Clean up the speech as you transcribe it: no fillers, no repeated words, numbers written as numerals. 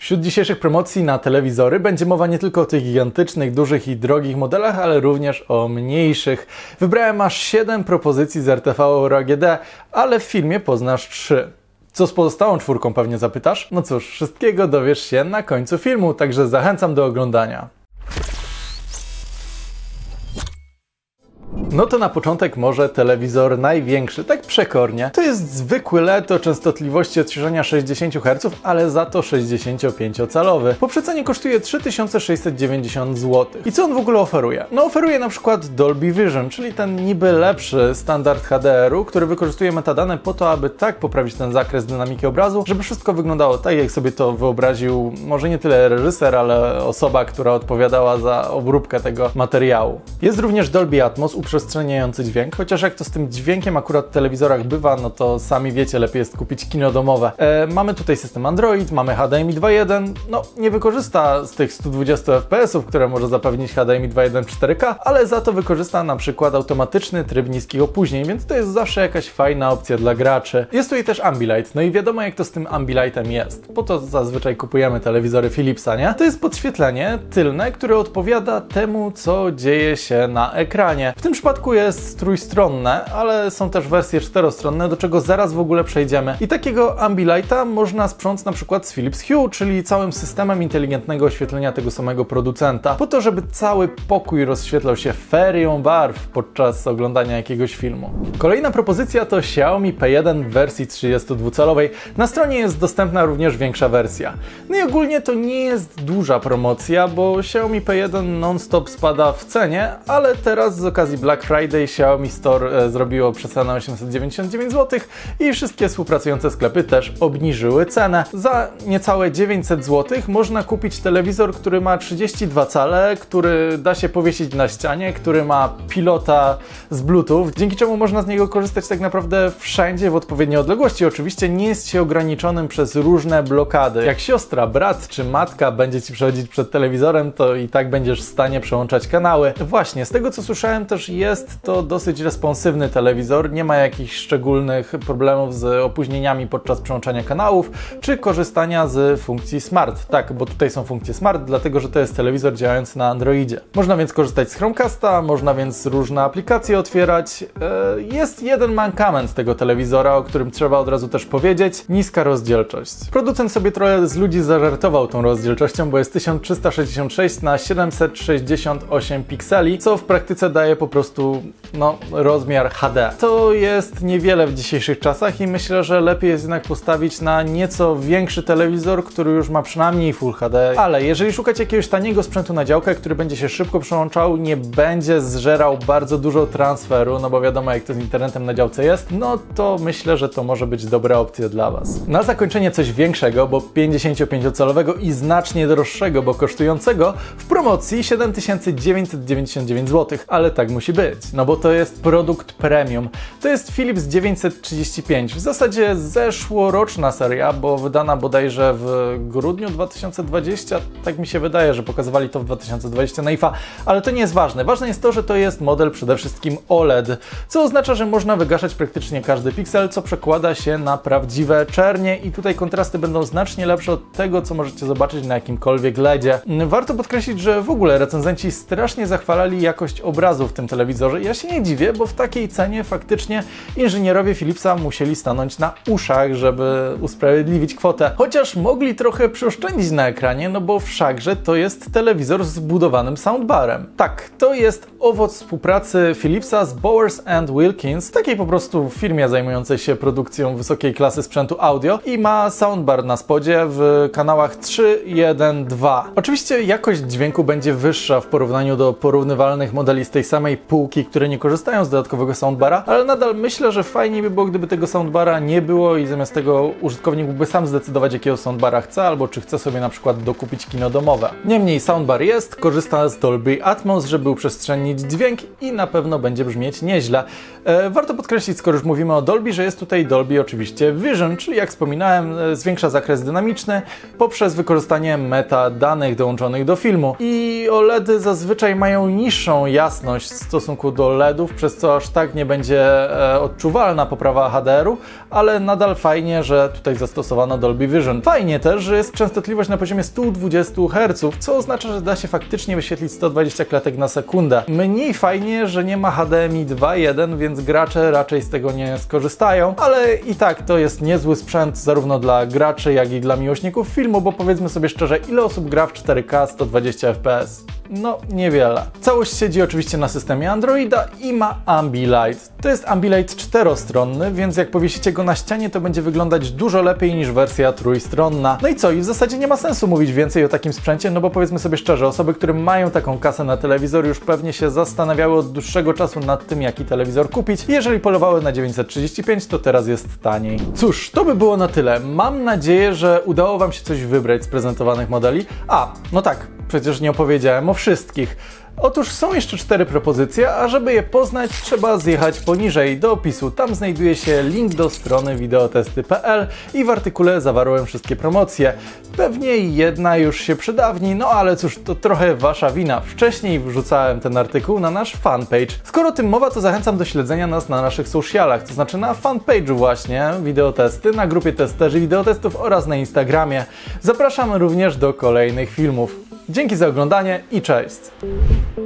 Wśród dzisiejszych promocji na telewizory będzie mowa nie tylko o tych gigantycznych, dużych i drogich modelach, ale również o mniejszych. Wybrałem aż 7 propozycji z RTV Euro AGD, ale w filmie poznasz 3. Co z pozostałą 4 pewnie zapytasz? No cóż, wszystkiego dowiesz się na końcu filmu, także zachęcam do oglądania. No to na początek może telewizor największy, tak przekornie. To jest zwykły LED o częstotliwości odświeżania 60 Hz, ale za to 65-calowy. Po przecenie kosztuje 3690 zł. I co on w ogóle oferuje? No oferuje na przykład Dolby Vision, czyli ten niby lepszy standard HDR-u, który wykorzystuje metadane po to, aby tak poprawić ten zakres dynamiki obrazu, żeby wszystko wyglądało tak, jak sobie to wyobraził może nie tyle reżyser, ale osoba, która odpowiadała za obróbkę tego materiału. Jest również Dolby Atmos, uprzestrzeniający dźwięk, chociaż jak to z tym dźwiękiem akurat w telewizorach bywa, no to sami wiecie, lepiej jest kupić kino domowe. Mamy tutaj system Android, mamy HDMI 2.1, no nie wykorzysta z tych 120 fps, które może zapewnić HDMI 2.1 4K, ale za to wykorzysta na przykład automatyczny tryb niskich opóźnień, więc to jest zawsze jakaś fajna opcja dla graczy. Jest tutaj też Ambilight, no i wiadomo jak to z tym Ambilightem jest. Po to zazwyczaj kupujemy telewizory Philipsa, nie? To jest podświetlenie tylne, które odpowiada temu, co dzieje się na ekranie. W tym przypadku jest trójstronne, ale są też wersje czterostronne, do czego zaraz w ogóle przejdziemy. I takiego Ambilighta można sprząc na przykład z Philips Hue, czyli całym systemem inteligentnego oświetlenia tego samego producenta, po to, żeby cały pokój rozświetlał się ferią barw podczas oglądania jakiegoś filmu. Kolejna propozycja to Xiaomi P1 w wersji 32-calowej. Na stronie jest dostępna również większa wersja. No i ogólnie to nie jest duża promocja, bo Xiaomi P1 non-stop spada w cenie, ale teraz z okazji Black Friday Xiaomi Store zrobiło przecenę 899 zł i wszystkie współpracujące sklepy też obniżyły cenę. Za niecałe 900 zł można kupić telewizor, który ma 32 cale, który da się powiesić na ścianie, który ma pilota z Bluetooth, dzięki czemu można z niego korzystać tak naprawdę wszędzie w odpowiedniej odległości. Oczywiście nie jest się ograniczonym przez różne blokady. Jak siostra, brat czy matka będzie Ci przechodzić przed telewizorem, to i tak będziesz w stanie przełączać kanały. Właśnie, z tego co słyszałem też jest to dosyć responsywny telewizor, nie ma jakichś szczególnych problemów z opóźnieniami podczas przełączania kanałów, czy korzystania z funkcji Smart. Tak, bo tutaj są funkcje Smart, dlatego że to jest telewizor działający na Androidzie. Można więc korzystać z Chromecasta, można więc różne aplikacje otwierać. Jest jeden mankament tego telewizora, o którym trzeba od razu też powiedzieć. Niska rozdzielczość. Producent sobie trochę z ludzi zażartował tą rozdzielczością, bo jest 1366 na 768 pikseli, co w praktyce daje po prostu rozmiar HD. To jest niewiele w dzisiejszych czasach i myślę, że lepiej jest jednak postawić na nieco większy telewizor, który już ma przynajmniej Full HD, ale jeżeli szukacie jakiegoś taniego sprzętu na działkę, który będzie się szybko przełączał, nie będzie zżerał bardzo dużo transferu, no bo wiadomo jak to z internetem na działce jest, no to myślę, że to może być dobra opcja dla Was. Na zakończenie coś większego, bo 55-calowego i znacznie droższego, bo kosztującego w promocji 7999 zł, ale tak musi być, no bo to jest produkt premium. To jest Philips 935, w zasadzie zeszłoroczna seria, bo wydana bodajże w grudniu 2020, tak mi się wydaje, że pokazywali to w 2020 na IFA, ale to nie jest ważne. Ważne jest to, że to jest model przede wszystkim OLED, co oznacza, że można wygaszać praktycznie każdy piksel, co przekłada się na prawdziwe czernie i tutaj kontrasty będą znacznie lepsze od tego, co możecie zobaczyć na jakimkolwiek LEDzie. Warto podkreślić, że w ogóle recenzenci strasznie zachwalali jakość obrazu w tym telewizorze. Ja się nie dziwię, bo w takiej cenie faktycznie inżynierowie Philipsa musieli stanąć na uszach, żeby usprawiedliwić kwotę. Chociaż mogli trochę przeoszczędzić na ekranie, no bo wszakże to jest telewizor z wbudowanym soundbarem. Tak, to jest owoc współpracy Philipsa z Bowers & Wilkins, takiej po prostu firmie zajmującej się produkcją wysokiej klasy sprzętu audio i ma soundbar na spodzie w kanałach 3, 1, 2. Oczywiście jakość dźwięku będzie wyższa w porównaniu do porównywalnych modeli z tej samej półki, które nie korzystają z dodatkowego soundbara, ale nadal myślę, że fajnie by było, gdyby tego soundbara nie było i zamiast tego użytkownik mógłby sam zdecydować, jakiego soundbara chce, albo czy chce sobie na przykład dokupić kino domowe. Niemniej soundbar jest, korzysta z Dolby Atmos, żeby uprzestrzennić dźwięk i na pewno będzie brzmieć nieźle. Warto podkreślić, skoro już mówimy o Dolby, że jest tutaj Dolby oczywiście Vision, czyli jak wspominałem, zwiększa zakres dynamiczny poprzez wykorzystanie metadanych dołączonych do filmu. I OLEDy zazwyczaj mają niższą jasność w stosunku stosunku do LEDów, przez co aż tak nie będzie odczuwalna poprawa HDR-u, ale nadal fajnie, że tutaj zastosowano Dolby Vision. Fajnie też, że jest częstotliwość na poziomie 120 Hz, co oznacza, że da się faktycznie wyświetlić 120 klatek na sekundę. Mniej fajnie, że nie ma HDMI 2.1, więc gracze raczej z tego nie skorzystają, ale i tak to jest niezły sprzęt zarówno dla graczy, jak i dla miłośników filmu, bo powiedzmy sobie szczerze, ile osób gra w 4K 120 fps? No, niewiele. Całość siedzi oczywiście na systemie Androida i ma Ambilight. To jest Ambilight czterostronny, więc jak powiesicie go na ścianie, to będzie wyglądać dużo lepiej niż wersja trójstronna. No i co? I w zasadzie nie ma sensu mówić więcej o takim sprzęcie, no bo powiedzmy sobie szczerze, osoby, które mają taką kasę na telewizor, już pewnie się zastanawiały od dłuższego czasu nad tym, jaki telewizor kupić. Jeżeli polowały na 935, to teraz jest taniej. Cóż, to by było na tyle. Mam nadzieję, że udało Wam się coś wybrać z prezentowanych modeli. A, no tak, przecież nie opowiedziałem o wszystkich. Otóż są jeszcze 4 propozycje, a żeby je poznać, trzeba zjechać poniżej do opisu. Tam znajduje się link do strony videotesty.pl i w artykule zawarłem wszystkie promocje. Pewnie jedna już się przydawni, no ale cóż, to trochę Wasza wina. Wcześniej wrzucałem ten artykuł na nasz fanpage. Skoro o tym mowa, to zachęcam do śledzenia nas na naszych socialach, to znaczy na fanpage'u właśnie Videotesty, na grupie testerzy wideotestów oraz na Instagramie. Zapraszam również do kolejnych filmów. Dzięki za oglądanie i cześć!